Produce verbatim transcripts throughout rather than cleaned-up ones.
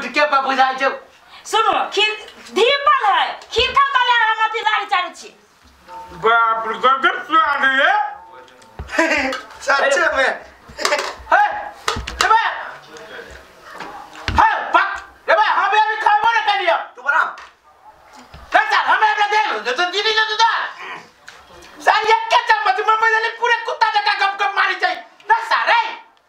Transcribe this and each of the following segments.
के पर बुझाई छ सुनो खीर धीपल है खीर खा तले हम अति दाढ़ी चारे छी बाप रे गगन स्वाद है सच में है रे है पक रे भाई हम अभी खाबो ना कलियो तू बना चल चल हमें अपना दे लो तो दीदी ने तो साल एक के चम्मच में मजे पूरे कुत्ता जका गप गप मारी जाई ना सारे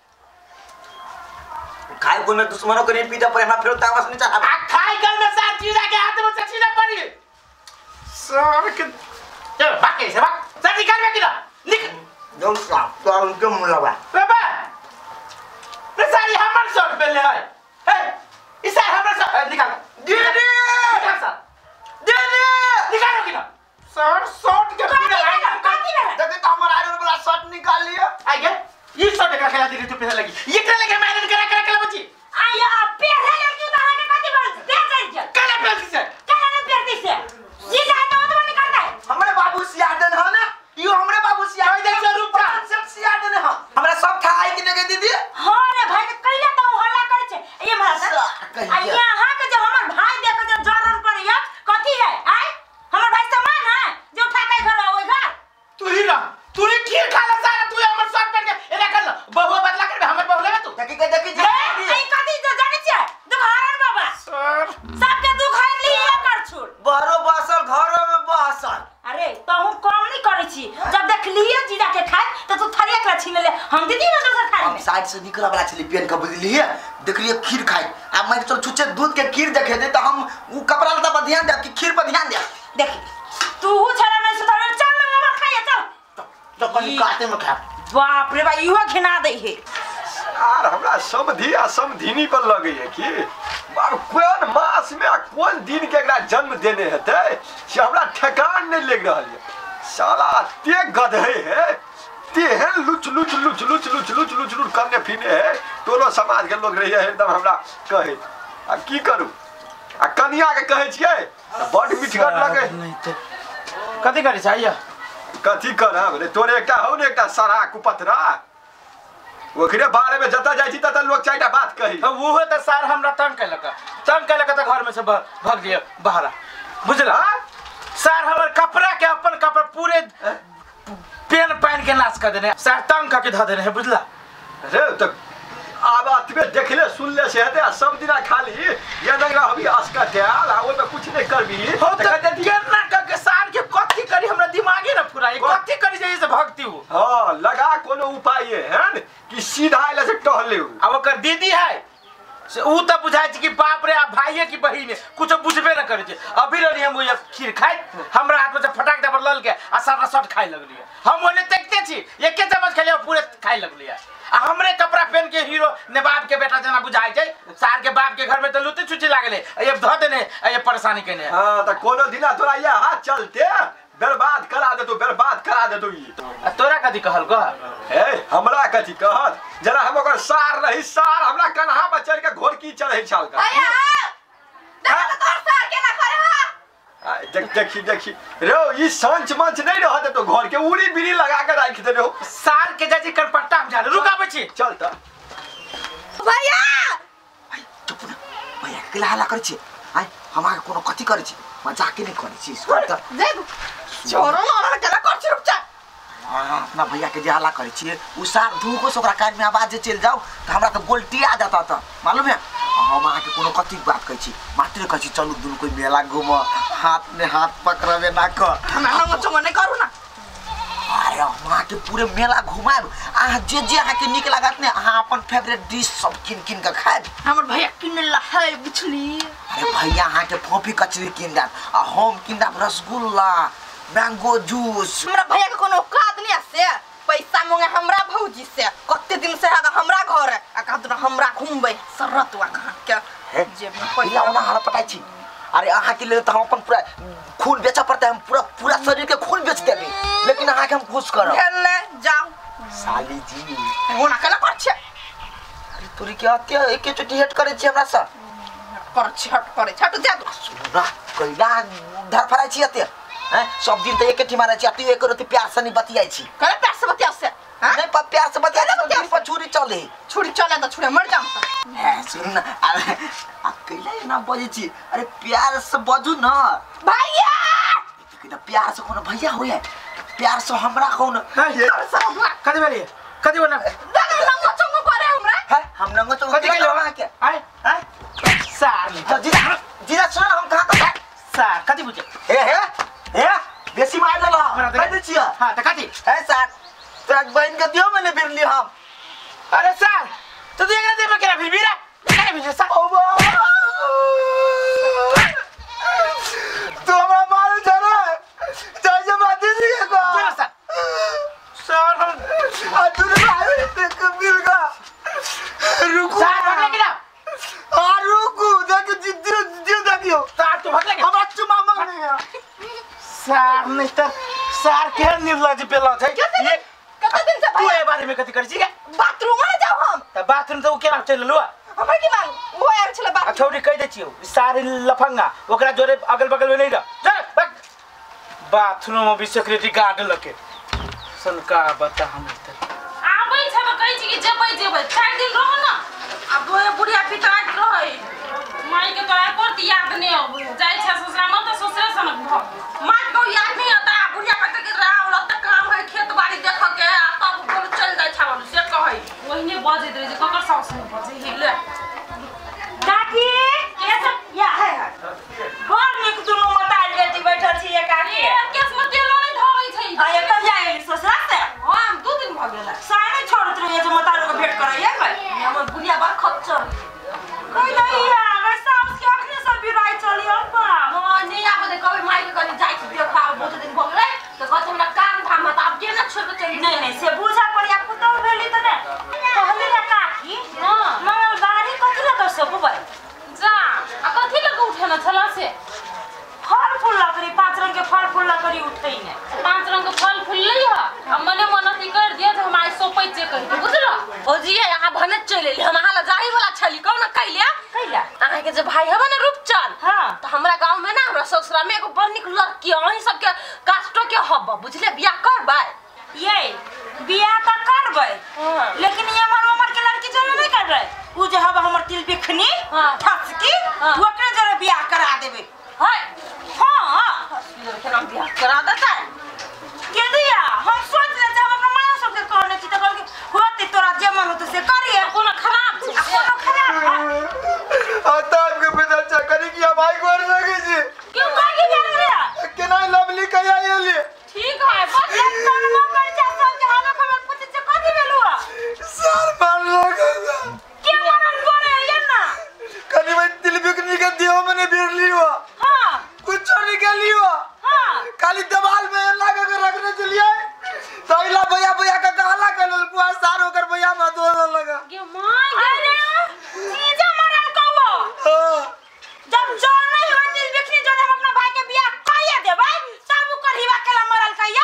खाए को में दुश्मनों को नहीं पीटा पर हमरा फिर तावा से नहीं चाहा आ खाई कर में सार चीज के हाथ में सच्ची ना पड़ी सर के चल बाकी से बाक सर निकाल में किला लिख दो साहब तो उनके मुलावा बाबा रे सारी हमर शॉट पे ले है ए इस सार हमर शॉट निकाल दीदी निकाल सर दीदी निकालो किला सर शॉट के पूरा लाइन काटी है देखो तो हमारा आयरन वाला शॉट निकाल लिया आगे ये शॉट का खेला दीदी तू पैसा लगी ये करे लगे मैंने करा करा कला बच्ची आया पेड़ है लड़की तो हां के काटी बस दे दे कला पेल से कला ने पेड़ से ये जाए तो तो निकालता है हमरे बाबू सियादन है ना यो हमरे बाबू सियादन दे सौ रुपया सब सियादन है हमरा सब खाए कि नहीं दीदी हां रे भाई ने कइला तो हल्ला कर छे ये महाराज आ यहां के जो हमर भाई देख जो जरन पर या कथी है आय हमर भाई समान है जो उठा के घर ओए घर तू ही ना तू ही खीर खा ले सारा तू हमर शॉट पे एला कर लो बहु बदला कर हमर बहु लेबे तू देखी के देखी ए कथी जो जाने छे दुखारन बाबा सर सबके दुख है लिए कर छोड़ बहरो बसल घरों में बसल अरे तो हम काम नहीं करे छी जब देख लिए जीजा के खाए तो तू थरिया के छीन ले हम दीदी ना दोसर खाए हम साइड से निकला वाला चली पेन का बुझली है देख लिए खीर खाए अब मैं चल छुचे दूध के खीर देखे दे तो हम वो कपड़ा लता पर ध्यान दे कि खीर पर ध्यान दे देख तू छरा में सुधर चल ना बाबा खाए चल तो कनी काटे में खा बाप रे भाई इहो घिना दे है यार हमरा समधी आ समधिनी पर लगे है कि बार कोन मास में कोन दिन के एकरा जन्म देने हेते से हमरा ठेकान नहीं लग रहल है साला ते गधे है ते है लुच लुच लुच लुच लुच लुच लुच लुच करने फिरने है टोलो समाज के लोग रहिए एकदम हमरा कहे आ की करू आ कनिया के कहे छिए बड मिठगर लगे नहीं तो कथी करे चाहिए कथी करब रे तोरे एकटा हो ने एकटा सारा कुपतरा ओकरे बारे में जता जाई छी तता लोग चाइटा बात कही अब वो तो सार हमरा तंग कैलक तंग कैलक त घर में से भाग दिए बाहर बुझला सार हमर कपड़ा के अपन कपड़ा पूरे पेन पहन के नाश कर देने सार तंग करके ध देने है बुझला रे तो आब अतबे देखले सुनले से हेते सब दिना खाली ये नगरा हबी आस्का त्याल आ ओमे कुछ नहीं करबी हो त केना क के सार के कथी करी हमरा दिमागे न फुराई कथी करी जे से भक्ति हो हां लगा कोनो उपाय है न कि सीधा आइले से टहले अब ओकर दीदी है से ऊ त बुझाई छी कि बाप रे आ भाईए की बहिन कुछ बुझबे न करे छै अभी रही हम ये खीर खाई हमरा हाथ में से फटाक दे पर लल के आ सारा शॉट खाई लगलिए हम ओने देखते छी एके चम्मच खेलिए पूरे खाई लगलिए आ हमरे कपड़ा पहन के हीरो नवाब के बेटा जना बुझाई छै सार के बाप के घर में त लुटी छुटी लागले ये ध देने ये परेशानी केने हां त कोनो दिना तोरा ये हाथ चलते बर्बाद करा दे तो बर्बाद करा दे तो ई तोरा कथी कहल ग ए हमरा कथी कहत जरा हम ओकर सार रही सार हमरा कन्हा पर चढ़ के घोर की चढ़ै छल का भैया देख तो सार के ना करे आ देख देखी देखी रो ई संच मंच नहीं रहत तो घर के उड़ी बिरी लगा के राख दे रो सार के जाजी कनपट्टा हम जा रुकाबे छी चल त भैया भाई चुप ना भैया के हल्ला करे छी आइ हमरा कोनो कथी करे छी मजाक नहीं करे छी स्क्वाड देख छोरो ना केला कर छी रुक जा अपना भैया के जे हल्ला करे छी उ सार धूको से ओकरा कान में आवाज चल जाओ त हमरा त गोल्टी आ जाता त मालूम है हम आके कोनो कथी बात कहै छी मात्र कहै छी चलू दुनु कोई मेला घूम हाथ में हाथ पकड़ावे ना क ना ना चंग नहीं करू ना अरे वहाँ के पूरे मेला घुमाए आ जे जे आके निक लागत ने आ अपन फेवरेट डिश सब किन किन के खाए हमर भैया किन ला है बिछली अरे भैया आहाँ के फोफी कचरी किन दा आ हम किन दा रसगुल्ला मैंगो जूस हमरा भैया के कोनो औकात नहीं से पैसा मांगे हमरा भौजी से कते दिन से आगा हमरा घर है आ कहत हमरा घुमबे शरत वा कहां के जे पैसा ओना हर पटाई छी अरे आहाँ के लिए तो हम अपन पूरा खून बेचा पड़ता है हम पूरा पूरा शरीर के खून बेच देबे लेकिन आहाँ के हम खुश करब खेलने जाओ साली जी ओना कला कर छे अरे तोरी के हत्या एके चोटी हेट करे छी हमरा से कर छट करे छट जा सुना कइला धर फराई छी हत्या हैं सब दिन त एके ठी मारे छी अति एक रति प्यार से नहीं बतियाई छी करे प्यार से बतिया से हां नहीं पर प्यार से बतिया तो दिन पर छुरी चले छुरी चले तो छुरी मर जाम है सुन ना कैला ना बजे छी अरे प्यार से बजू ना भैया कितना प्यार से कोनो भैया होय प्यार से हमरा कौन कथि बोलिए कथि बोला नंगो चंगो करे हमरा है हम नंगो चंगो कथि के लोग के आय आय सार जीजा जीजा सुन हम कहां का सार कथि बुझे हे हे हे बेसी मार देला कह दे छिया हां त कथि है सर तोरा बहन के दियो मैंने बिरली हम अरे सार तो तू एकरा देबे केरा फिर बीरा करे फिर सार ओ बा तू हमरा मार जरा जाय जे बात दी के को चलो सार सार हम आ तू मार ते कबीर का रुको सार भाग लेके ना आ रुको देख जिद्दी जिद्दी देखियो सार तू भाग लेके हम अच्छु मामा नहीं है सार नहीं तो सार के निर्लज पेला थे ये कते दिन से तू ए बारे में कथि करै छी के बाथरूम में जाओ हम त बाथरूम त उ केना चल लुआ हमर की मांग वो आयल छले आ बाथरूम छौरी कह दे छियो सारे लफंगा ओकरा जोरे अगल बगल में नहीं रह जा भाग बाथरूम में भी सिक्योरिटी गार्ड लके सनका बता हम त आबै छ त कहै छी कि जेबै जेबै चार दिन रह न अब वो बुढ़िया पिटाट रहै माई के तोरा करती याद नहीं अब जाय छ ससुरा में त ससुरे सनक भ माई को याद नहीं आता बुढ़िया कहते कि राव लत काम है खेत बाड़ी देख के आ तब बोल चल जाय छ बोल से कहै ओहिने बजैत रहे जे ककर साउस नहीं बजे हिले काकी ये सब या है घर में दुनु मताल बेटी बैठल छी ये काकी ए केस में तेल नहीं धरै छै आ ये कल जाए ससुरा से हम दू दिन भ गेल साने छोड़त रहे जे मताल को भेंट करैया भाई हमर बुढ़िया बा खच्चर कोई नहीं है अगर साउस के अखने सब बिराई चली अब हां नहीं आबे दे कभी माई के कनी जाय छी देखा बहुत दिन भ गेलै त कहत हमरा काम धाम त अब के न छोड़ के चली नहीं नहीं से बुझा पड़िया पुतौ भेली त ने कहली रे काकी हां मंगलबारी कथि लग सब भाई जा आ कथि लग उठेना छला से फल फूल लकड़ी पांच रंग के फल फूल लकड़ी उठै ने पांच रंग के फल फूल लई ह हम मने मनती कर दिया जे हमारे सोपै जे कहि दे बुझलो ओ जी यहाँ भने चले हम हाला जाही वाला छली कौन कैले कैला अहाँ के जे भाई हवा ना रूपचंद हां त हमरा गांव में ना हमरा ससुरा में एगो बड़ निक लड़की अहीं सब के कास्टो के हब बुझले बियाह करबै ये बियाह त करबै लेकिन ये हमर उम्र के लड़की जरे नहीं कर रहे उ जे हब हमर तिल बिखनी हां ठसकी ओकरे जरे बियाह करा देबे हाय हां के नाम बियाह करा देता के दिया हम सोच ले जब अपना मां सब के कहने छी त कहल के होते तोरा जे मन हो तो से करिए कोनो खराब छै कोनो खराब है आता आपके पिता चकरी किया भाई गोर लगे जी क्यों काकी जान रे के ना लवली कया ये ठीक है बस एक कान में कर जा सब के हाल खबर पूछ से कथि भेलुआ सर मार लगा के मनन करे ये ना कनी में दिल बिकनी के दियो मैंने बिरली हुआ हां कुछ चोरी के लियो हां काली दीवार में लगा के रखने चलिए तैला भैया भैया का कहला करल बुआ सार होकर भैया में दो लगा के मां अरे चीज मरन कहबो हां जब जान नहीं हो दिल बिखनी जो हम अपना भाई के बियाह काया देबै सब कर हिवा केला मरल कहिया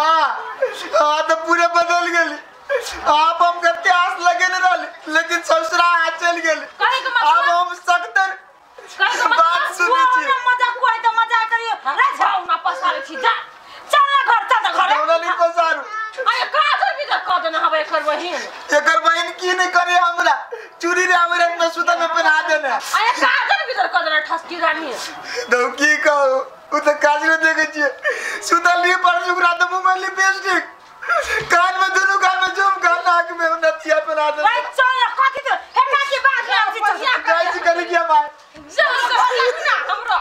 हां हां तो पूरे बदल गेली आप हम करते आस लगे न रहले लेकिन ससुरा आ चल गेले कहे के अब मतलब हम सकतर कहे के बात मतलब सुनी छी मजाक हुआ तो मजाक करियो रे जाओ ना पसारे छी जा चल ना घर चल घर हमरा नहीं पसारू अरे काजर भी तक कह देना हवे कर बहिन एकर बहन की नहीं करे हमरा चूड़ी रे हमरा में सुता में पहना देना अरे काजर भी तक कह देना ठसकी रानी दो की कहू उ त काजरो देखे छिए सुता लिए पर सुकरा तो मुंह में लिपस्टिक कान में दोनों कान में जुम कान नाक में नथिया पहना दे भाई चल कथि तो हेटा की बात है जी चल गाइस कर किया भाई जब से ना हमरो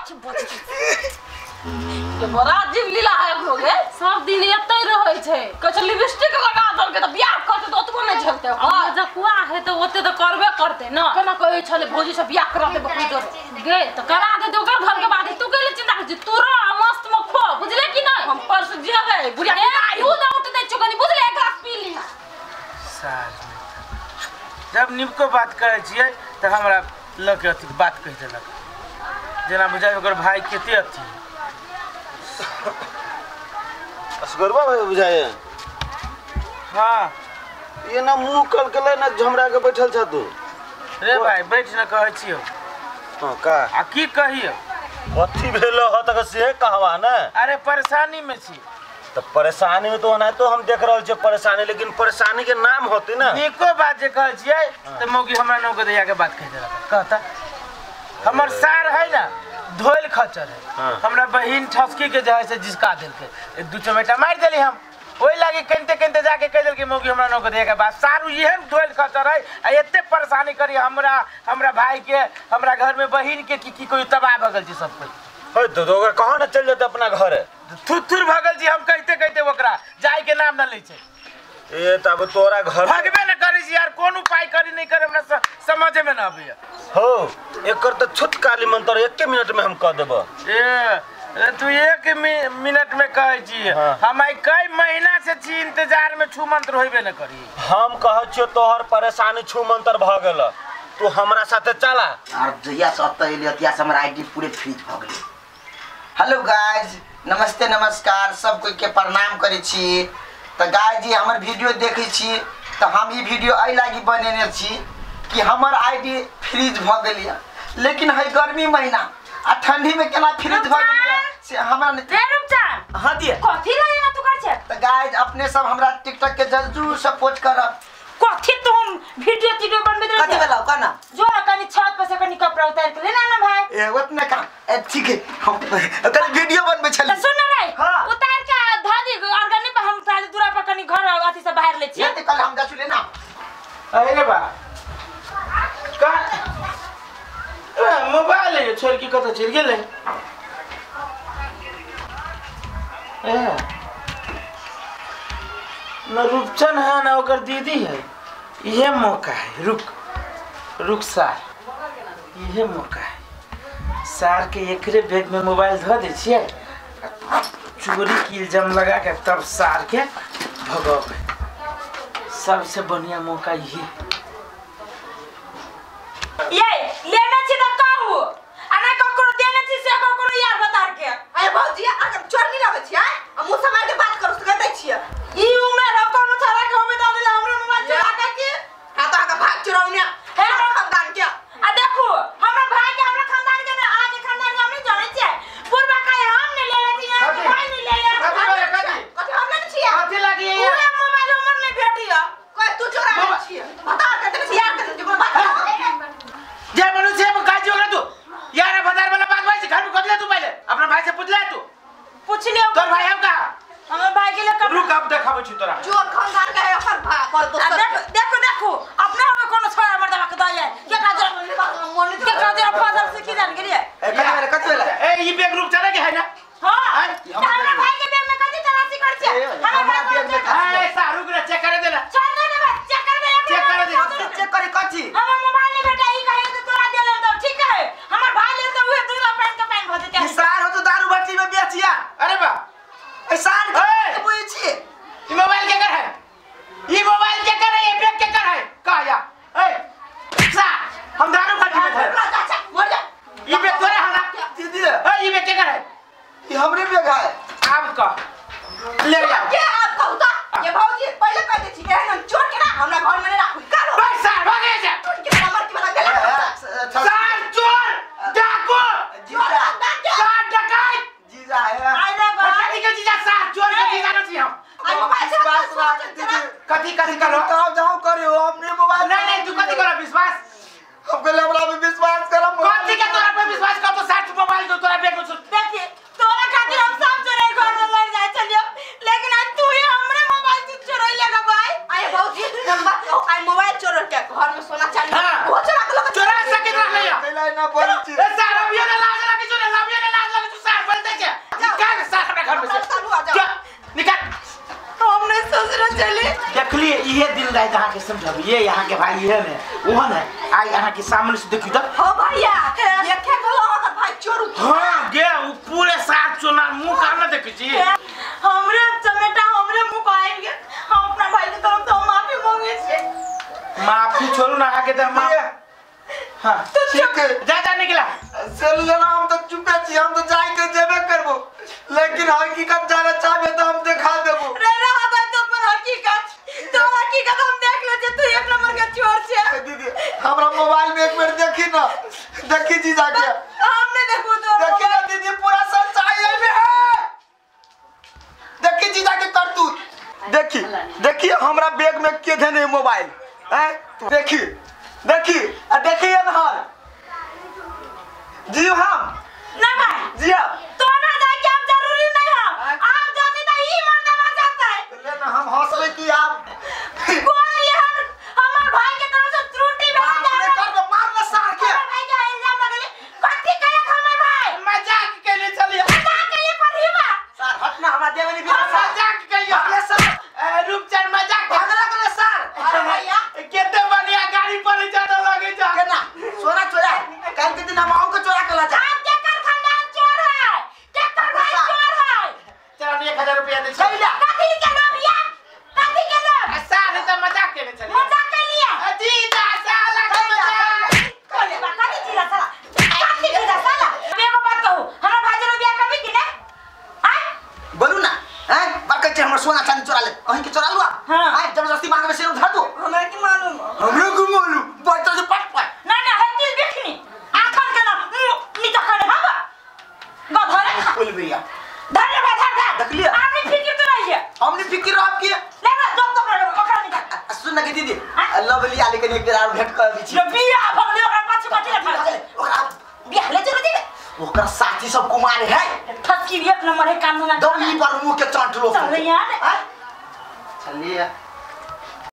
के बड़ा जीव लीला है भोगे सब दिन एतै रहै छै कछ लिपस्टिक लगा दल के त बियाह करते त ओतबो नै झलते हां जकुआ है त ओते त करबे करते न केना कहै छले भौजी से बियाह करा दे बकरी दो गे त करा दे तो ओकर घर के बाद तू केले चिंता कर तू रो मस्त में खो बुझले कि नै हम परस जेबै बुढ़िया तू द उठ दे चुकनी बुझले एक ग्लास पी ली सार जब निमको बात करे छिए त हमरा ल के अथी बात कह देलक जेना बुझाय ओकर भाई केते अथी असगरवा भाई बुझाए हां ये ना मुंह कल के ना झमरा के बैठल छ तू रे भाई बैठ न कहै छियो हां का आ की कहियो कथी भेल ह तक से कहवा ना अरे परेशानी में छी तो परेशानी में तो ना तो हम देख रहल छ परेशानी लेकिन परेशानी के नाम होते ना निको बात जे कहै छिए त मौगी हमरा नौ के दैया के बात कह देलक कहता हमर सार है ना धोल खचर है। हाँ। हमरा बहिन ठसकी के जहे से जिसका दिल के दू चमेटा मार देली हम ओई लागी कनते कनते जाके कह दिल के मौगी हमरा नो के देगा बात सारू ये धोल खचर है आ एते परेशानी करी हमरा हमरा भाई के हमरा घर में बहिन के की की कोई तबाह भगल जी सब कोई होय तो तो कहां न चल जाते अपना घर थुथुर भगल जी हम कहते कहते ओकरा जाय के नाम न ले छै ए तब तोरा घर भगबे न करी छी यार कोन उपाय करी नहीं करे हमरा समझ में न आबे हो एकर त छुटकाली मंत्र एक मिनट में हम कह देब ए तू एक मिनट में कहे छी हम कई महीना से छी इंतजार में छू मंत्र होइबे न करी हम कह छियो तोहर परेशानी छू मंत्र भ गेल तू हमरा साथे चला और जहिया से अत एलिया तिया से हमर आईडी पूरे फ्रीज भ गेल। हेलो गाइस नमस्ते नमस्कार सब कोई के प्रणाम करै छी। तो गाइस जी हमर वीडियो देखै छी तो हम ई वीडियो आई लागी बनेने छी कि हमर आईडी फ्रीज भ गेल लेकिन है गर्मी महीना आ ठंडी में केना फ्रीज भ गेल से हमरा ने रे रुपचान हां दिए कथि लागे ना तू कर छे। तो गाइस अपने सब हमरा टिकटॉक के जरूर सपोर्ट करब। कथि तुम वीडियो वीडियो बनबे दे कथि बेला कहना जो ना कनी छत पर से कनी कपड़ा उतार के लेना ना भाई ए ओतना का ए ठीक है हम कनी वीडियो बनबे छली तो सुन रे हां उतार के धादी ऑर्गेनिक पर हम ताली दूरा पर कनी घर अथि से बाहर ले छी ये कल हम जासु लेना अरे बा का ए मोबाइल है छोड़ के कत चल गेले ए न रूपचन है ना ओकर दीदी है ये मौका है रुक रुक सार ये मौका है सार के एकरे बैग में मोबाइल धो दे छिए चोरी की इल्जाम लगा के तब सार के भगावे सबसे बढ़िया मौका ये ये लेना छी त कहू अना ककरो देने छी से ककरो यार बता के अरे भौजी अगर चोर नहीं रहे छियै हम मुंह समार के बात करू से कहै छियै ई उमे र कोनो छरा के होबे द देला हमरा मोबाइल चोरा के की हां तो आगे भाग चोरौनिया हे खानदान के आ देखो हमरा भाई के हमरा खानदान के ना आगे खानदान के हम नहीं जाने छियै पूर्वा का हम ने ले लेती है भाई नहीं ले ले कथि हम नहीं छियै कथि लागी है पूरा मोबाइल हमर नहीं भेटिया कोई तू चोरा नहीं छियै बता कते छियै यार कते को बात जे बोलू से का जोरा तू यार बाजार वाला बात भाई से घर में कर ले तू पहले अपना भाई से पूछ ले तू पूछ लियो तोर भाई हम का हमर भाई के लिए रुक अब देखाबो छी तोरा चोर खानदान का है ओकर भाग कर दोस्त देखो देखो देखो अपने हमें कोनो छोरा मर्दवा के दया के काजर के काजर फसल से की जान गेलिए ए कथि बेला कथि बेला ए ई बैग रुक चला के है ना हां हमरा भाई के बैग में कथि तलाशी कर छे हमरा बैग में ए शाहरुख रे चेक करे देना चल दे ना चेक कर दे चेक करे दे चेक करे कथि हमर मोबाइल नहीं भेटा ई कहे तो तोरा दे ले तो ठीक है हमर भाई ले तो उहे दूध पानी का पानी भर दे सार हो तो दारू भट्टी में बेचिया अरे बा ए सार के बुझी छी ई मोबाइल के कर है ई मोबाइल के कर है ये बैग के कर है कहा जा ए सा हम दारू भट्टी में थे मर जा ई बैग तोरे हमरा दीदी ए ई बैग के कर है ये हमरे बैग है अब का ले जा के आप कहूता ये भौजी पहले कह दे छी के हम चोर के ना हमरा घर में नहीं राखू कारो बस सर भागे जा चोर के नंबर की बना गला सर चोर डाकू जीजा सर डकैत जीजा है आइले बा कथी के जीजा सर चोर के जीजा न छी हम आई मोबाइल से बात बात दीदी कथी कथी करो बताओ जाओ करे हो हमने मोबाइल नहीं नहीं तू कथी करो विश्वास हम कहले हमरा पे विश्वास करम कथी के तोरा पे विश्वास कर तो सर मोबाइल तो तोरा बैग में छुट देखिए तोरा खातिर हम सब चोरे घर में लड़ जाए चलियो लेकिन आज तू ही हमरे मोबाइल से चोरई लेगा भाई आई भौजी नंबर आई मोबाइल चोर के घर में सोना चांदी हाँ। वो चोरा के लोग चोरा सके रख लिया कहले ना बोली छी ए सर अब ये ना लाज लगी जो ना ये ना लाज लगी तू सर बोल दे के निकाल सर अपने घर में से चालू आ जाओ जा, निकाल हमने ससुर चले देखलिए ये दिन रात यहाँ के समझब ये यहाँ के भाई ये ने वो ने आई यहाँ के सामने से देखियो तो हो भैया ये के गलो अगर भाई चोर हाँ गे वो पूरे साथ चोना मुंह का ना देखी छी हमरे चमेटा हमरे मुंह को आएंगे हम अपना भाई की तरफ तो माफी मांगे छे माफी छोड़ू ना आगे दे मां हां ठीक है जा जा निकला चल लेना हम तो चुपे छी हम तो जाई के जेबे करबो लेकिन हकीकत जाना चाहबे तो हम दिखा देबो रे रहा भाई तो पर हकीकत तो हकीकत हम देख ले जे तू एक नंबर का चोर छे दीदी हमरा मोबाइल में एक बार देखी ना देखी जीजा के हमने देखो तो देखी ना दीदी पूरा सच्चाई है में है देखी जीजा के करतूत देखी देखिए हमरा बैग में के धने मोबाइल हैं देखी देखी आ देखिए इधर जी हम ना भाई जी तो ना जाए कि आप जरूरी नहीं हो आप जाते तो ही मरना मर जाता है लेकिन हम हंसबे कि आप कौन ये हम हमार भाई के तरफ से त्रुटि भेल आपने कर दो मार ना सार के भाई का इल्जाम लगले कथि कहे हमार भाई मजाक के लिए चलिए मजाक के लिए पढ़ीबा सर हटना हमरा देवनी भी मजाक के लिए अगले सर रुक चल मजाक भागला करे सर अरे भैया केते बढ़िया गाड़ी पर जाने लगे जा केना सोना चोरा कल के दिन हम आओ के चोरा के ला जा आप के कर खानदान चोर है के कर भाई चोर है चल एक हजार रुपया दे चल जा कथि के लोग या कथि के लोग सारे तो मजाक के लिए चलिए मजाक के लिए जी दा साला का मजाक कथि कथि चीज साला कथि चीज साला एगो बात कहू हमरा भाई जरा बियाह करबी कि नहीं हां बोलू ना हैं बात कहते हमर सोना चांदी चोरा ले अहीं के चोरा लुआ हाँ। हां जबरदस्ती मांगे में से उठा दो हमरा की मालूम हमरे को मालूम बच्चा से पट पट ना ना हत्ती देखनी आखन के ना नीचा करे हवा गधरे बोल भैया धन्यवाद धर देख लिया? आपने फिक्र तो नहीं है हमने फिक्र रह की ले ना जब तक रहे ओकरा निकाल सुन ना के दीदी अल्लाह बली आले के एक बेर और भेंट कर दी छी ये बियाह भगले ओकरा पाछे पाछे रखा ओकरा बियाह ले चलो दे ओकरा साथी सब कुमार है ठसकी एक नंबर है काम ना दौड़ी पर मुंह के चांट लो चल यार चलिए